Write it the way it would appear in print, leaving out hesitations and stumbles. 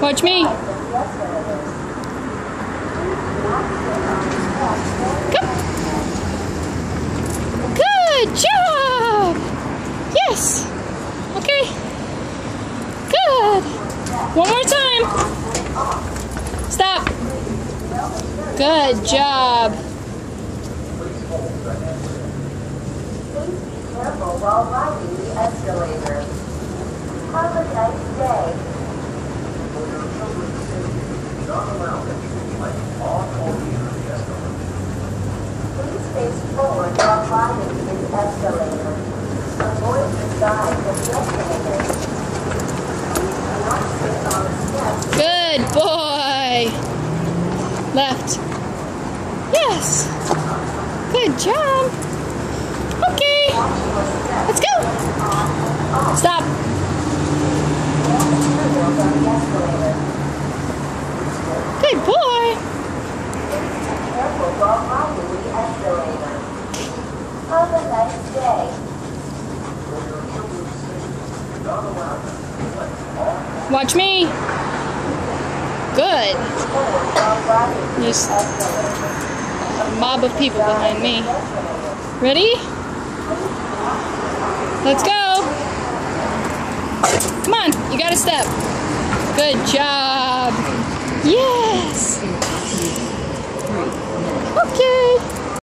Watch me. Come. Good job. Yes. Okay. Good. One more time. Stop. Good job. Please be careful while riding the escalator. Have a nice day. For your children's safety, do not allow them to play on or near the escalator. Please face forward while riding the escalator. Avoid the sides of the escalator. Please do not sit on the steps. Good boy. Left. Yes. Good job. Okay. Let's go. Stop. Good boy. Careful while riding the escalator. Have a nice day. For your children's safety, do not allow them to play on. Watch me. Good. Forward while riding the There's escalator. a mob of people behind me. Ready? Let's go. Come on, you got to step. Good job. Yes. Okay.